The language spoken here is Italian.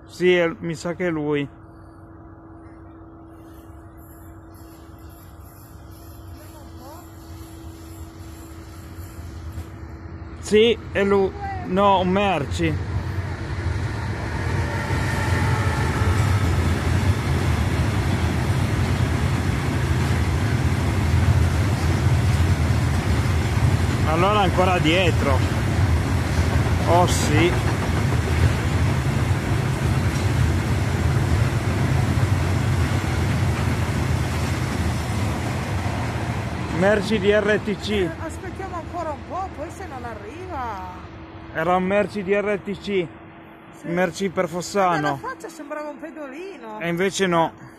Sì, mi sa che è lui. Sì, è lui. No, merci. Allora ancora dietro. Oh sì. Merci di RTC. Aspettiamo ancora un po', poi se non arriva. Era un merci di RTC. Sì. Merci per Ma dalla Fossano. faccia sembrava un pedolino. E invece no.